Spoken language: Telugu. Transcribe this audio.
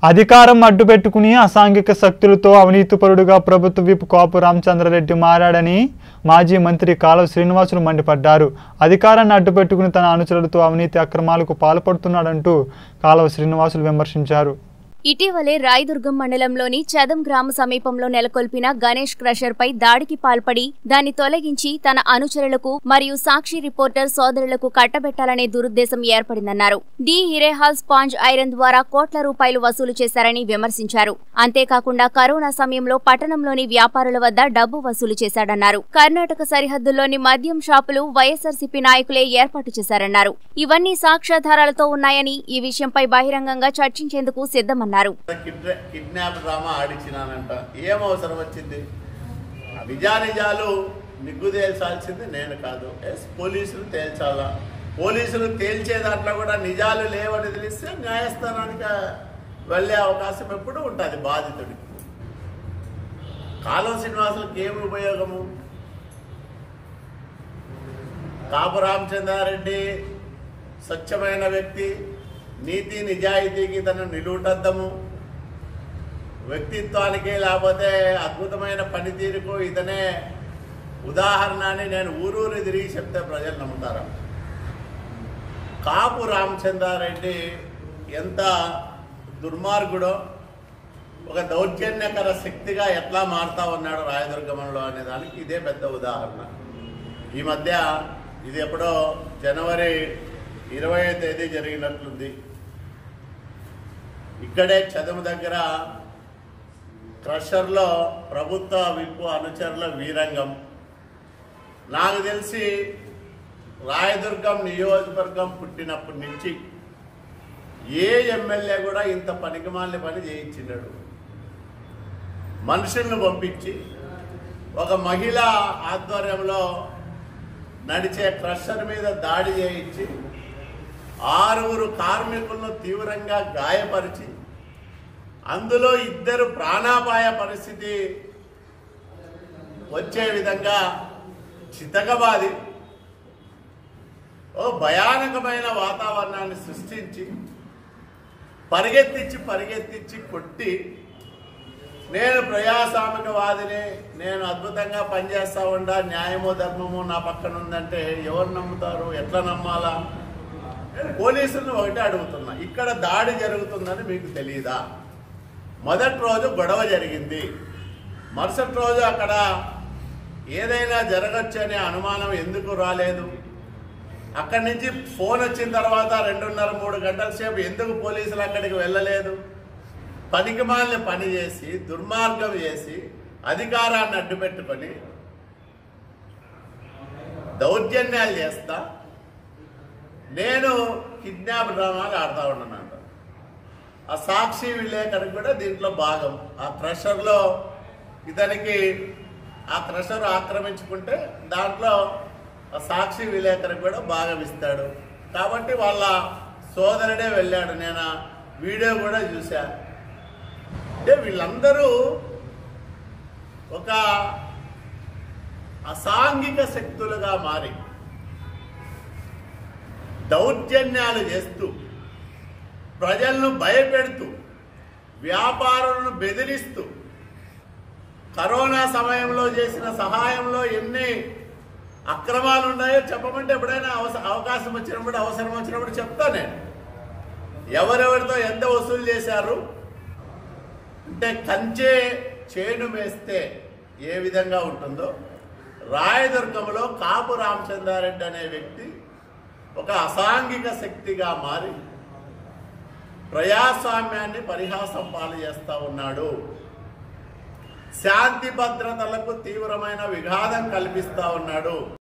అధికారం అడ్డుపెట్టుకుని అసాంఘిక శక్తులతో అవినీతిపరుడుగా ప్రభుత్వ విప్ కాపు రామచంద్రారెడ్డి మారాడని మాజీ మంత్రి కాలువ శ్రీనివాసులు మండిపడ్డారు. అధికారాన్ని అడ్డుపెట్టుకుని తన అనుచరులతో అవినీతి అక్రమాలకు పాల్పడుతున్నాడంటూ కాలువ శ్రీనివాసులు విమర్శించారు. ఇటీవలే రాయదుర్గం మండలంలోని చదం గ్రామ సమీపంలో నెలకొల్పిన గణేష్ క్రషర్ పై దాడికి పాల్పడి దాన్ని తొలగించి తన అనుచరులకు మరియు సాక్షి రిపోర్టర్ సోదరులకు కట్టబెట్టాలనే దురుద్దేశం ఏర్పడిందన్నారు. డి హిరేహాల్ స్పాంజ్ ఐరన్ ద్వారా కోట్ల రూపాయలు వసూలు చేశారని విమర్శించారు. అంతేకాకుండా కరోనా సమయంలో పట్టణంలోని వ్యాపారుల వద్ద డబ్బు వసూలు చేశాడన్నారు. కర్ణాటక సరిహద్దుల్లోని మద్యం షాపులు వైఎస్ఆర్సీపీ నాయకులే ఏర్పాటు చేశారన్నారు. ఇవన్నీ సాక్ష్యాధారాలతో ఉన్నాయని ఈ విషయంపై బహిరంగంగా చర్చించేందుకు సిద్ధమన్నారు. Kidnap drama ఆడిచ్చినానంట. ఏం అవసరం వచ్చింది? నిజాలు నిగ్గు తేల్చాల్సింది నేను కాదు, పోలీసులు తేల్చాలా. పోలీసులు తేల్చే దాంట్లో కూడా నిజాలు లేవని తెలిస్తే న్యాయస్థానానికి వెళ్ళే అవకాశం ఎప్పుడు ఉంటుంది బాధితుడికి. కాలువ శ్రీనివాసులకు ఏమి ఉపయోగము? కాపు రామచంద్రారెడ్డి స్వచ్ఛమైన వ్యక్తి, నీతి నిజాయితీకి తన నిలువుటద్దము, వ్యక్తిత్వానికి లేకపోతే అద్భుతమైన పనితీరుకు ఇతనే ఉదాహరణ అని నేను ఊరూరి తిరిగి చెప్తే ప్రజలు నమ్ముతారా? కాపు రామచంద్రారెడ్డి ఎంత దుర్మార్గుడో, ఒక దౌర్జన్యకర శక్తిగా ఎట్లా మారుతా ఉన్నాడు రాయదుర్గంలో అనే దానికి ఇదే పెద్ద ఉదాహరణ. ఈ మధ్య ఇది ఎప్పుడో జనవరి 20వ తేదీ జరిగినట్లుంది. ఇక్కడే చదువు దగ్గర క్రషర్లో ప్రభుత్వ విప్ అనుచరుల వీరంగం. నాకు తెలిసి రాయదుర్గం నియోజకవర్గం పుట్టినప్పటి నుంచి ఏ ఎమ్మెల్యే కూడా ఇంత పనికిమాలిన పని చేయించినాడు. మనుషులను పంపించి ఒక మహిళ ఆధ్వర్యంలో నడిచే క్రషర్ మీద దాడి చేయించి 6 కార్మికులను తీవ్రంగా గాయపరిచి అందులో 2 ప్రాణాపాయ పరిస్థితి వచ్చే విధంగా చితకబాది ఓ భయానకమైన వాతావరణాన్ని సృష్టించి పరిగెత్తించి కొట్టి, నేను ప్రజాస్వామికవాదిని, నేను అద్భుతంగా పనిచేస్తా ఉండా, న్యాయమో ధర్మమో నా పక్కన ఉందంటే ఎవరు నమ్ముతారు? ఎట్లా నమ్మాలా? పోలీసులను ఒకటే అడుగుతున్నా, ఇక్కడ దాడి జరుగుతుందని మీకు తెలియదా? మొదటి రోజు గొడవ జరిగింది, మరుసటి రోజు అక్కడ ఏదైనా జరగచ్చు అనే అనుమానం ఎందుకు రాలేదు? అక్కడి నుంచి ఫోన్ వచ్చిన తర్వాత 2.5-3 గంటల సేపు ఎందుకు పోలీసులు అక్కడికి వెళ్ళలేదు? పనికిమాలిన పని చేసి, దుర్మార్గం చేసి, అధికారాన్ని అడ్డుపెట్టుకొని దౌర్జన్యాలు చేస్తా నేను కిడ్నాప్ డ్రామాలు ఆడుతూ ఉన్నానంట. ఆ సాక్షి విలేకరికి కూడా దీంట్లో భాగం. ఆ క్రషర్లో ఇతనికి ఆ క్రషర్ ఆక్రమించుకుంటే దాంట్లో ఆ సాక్షి విలేకరికి కూడా భాగం ఇస్తాడు. కాబట్టి వాళ్ళ సోదరుడే వెళ్ళాడు. నేను ఆ వీడియో కూడా చూశా. అంటే వీళ్ళందరూ ఒక అసాంఘిక శక్తులుగా మారి దౌర్జన్యాలు చేస్తూ, ప్రజలను భయపెడుతూ, వ్యాపారులను బెదిరిస్తూ, కరోనా సమయంలో చేసిన సహాయంలో ఎన్ని అక్రమాలు ఉన్నాయో చెప్పమంటే ఎప్పుడైనా అవకాశం వచ్చినప్పుడు, అవసరం వచ్చినప్పుడు చెప్తా నేను. ఎవరెవరితో ఎంత వసూలు చేశారు అంటే కంచే చేను వేస్తే ఏ విధంగా ఉంటుందో రాయదుర్గంలో కాపు రామచంద్రారెడ్డి అనే వ్యక్తి ఒక అసాంఘిక శక్తిగా మారి ప్రజాస్వామ్యాన్ని పరిహాసం పాలు చేస్తూ ఉన్నాడు. శాంతి భద్రతలకు తీవ్రమైన విఘాతం కల్పిస్తూ ఉన్నాడు.